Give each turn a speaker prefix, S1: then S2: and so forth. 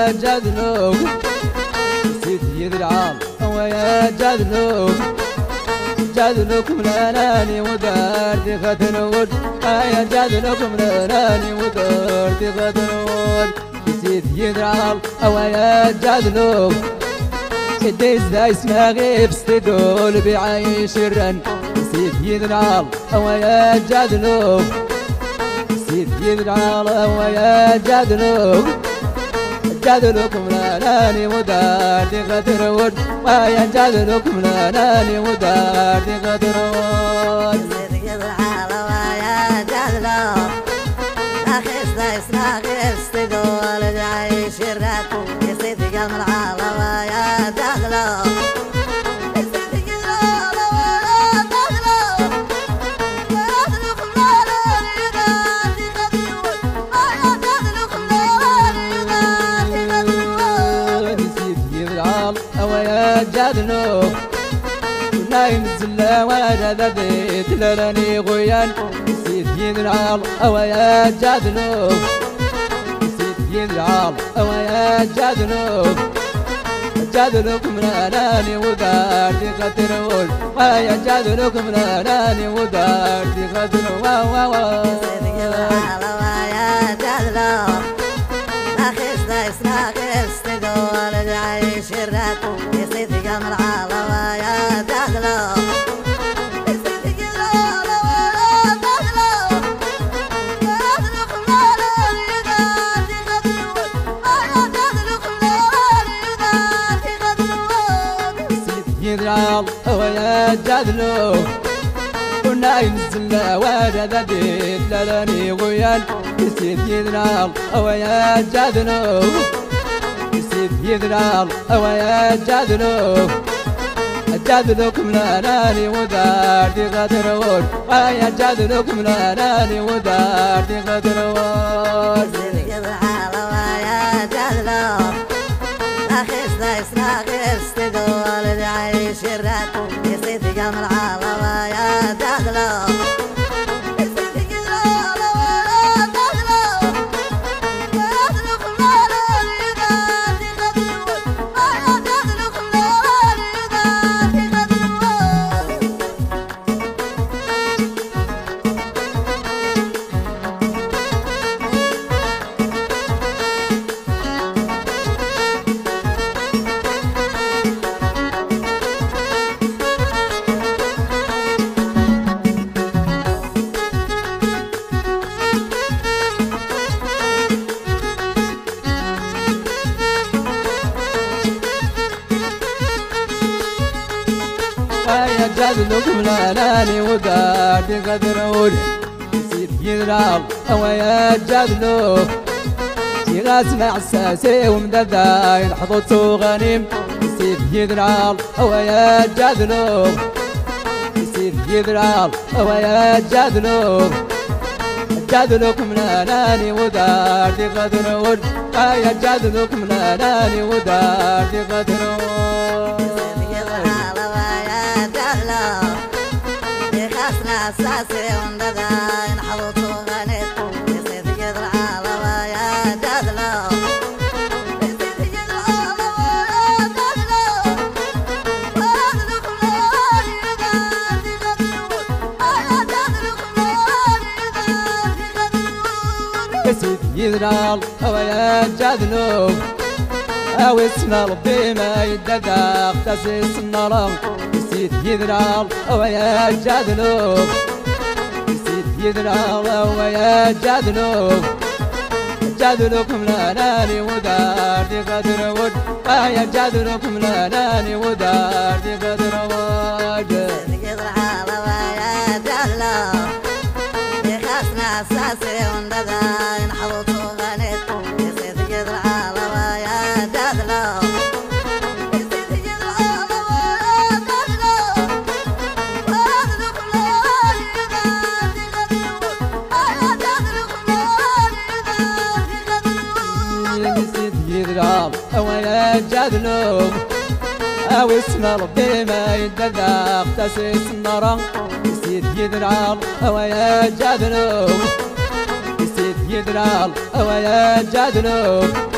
S1: ويا جادلو سيدي يدرعال ويا جادلو جادلوكم لاناني ودارتي ختنود يا جادلوكم لاناني ودارتي ختنود سيدي يدرعال ويا جادلو كديس دايس ما غيب ستقول بعيش الرن سيدي يدرعال ويا جادلو سيدي يدرعال ويا جادلو جادلوكم لاناني ودارتي ختنود ويا جادلوكم لاناني ودارتي ختنود
S2: سيدي يدرعال ويا جادلو ناخس دايس ناخس تقول بعيش الرن سيدي يدرعال ويا جادلو
S1: جادلو نايم الزلا وانا ذبيت لراني غيان سيدي يدرعال ويا جادلو سيدي يدرعال ويا جادلو جادلوكم لاناني ودارتي ختنود ويا جادلوكم لاناني ودارتي ختنود
S2: سيدي يدرعال ويا جادلو ناخس دايس ناخس تقول بعيش الرن سيدي يدرعال ويا جادلو
S1: يدرعال ويا جادلو ونايم الزلا وانا ذبيت لراني غيان سيدي يدرعال ويا جادلو سيدي يدرعال ويا جادلو جادلوكم لاناني ودارتي ختنود ويا جادلوكم لاناني ودارتي ختنود
S2: سيدي يدرعال ويا جادلو ناخس دايس ناخس تقول بعيش الرن سيدي يدرعال ويا جادلو
S1: ويا جادلوكم لاناني ودارتي ختنود سيدي يدرعال ويا جادلو يغاس مع الساسي ومدادا ينحضو غنيم سيدي يدرعال ويا جادلو سيدي يدرعال ويا جادلو جادلوكم لاناني ودارتي ختنود ويا جادلوكم لاناني ودارتي ختنود
S2: أساسي ونددا ينحضو غنيت سيدي يدرعال ويا جادلو سيدي يدرعال ويا جادلو جادلوكم لاني ودارتي ختنود يا جادلوكم لاني ودارتي ختنود
S1: سيدي يدرعال ويا جادلو اسم ربي ما يددا اقتسس النار سيدي يدرعال ويا جادلو سيدي يدرعال ويا جادلو جادلوكم لاناني ودارتي ختنود ويا جادلوكم لاناني ودارتي ختنود
S2: سيدي يدرعال ويا جادلو يخاسنا أساسي ونددا ينحضو غنيت سيدي يدرعال ويا جادلو
S1: ويا جادلو اسم ربي ما يددا اقتسس النار سيدي يدرعال ويا جادلو سيدي يدرعال ويا جادلو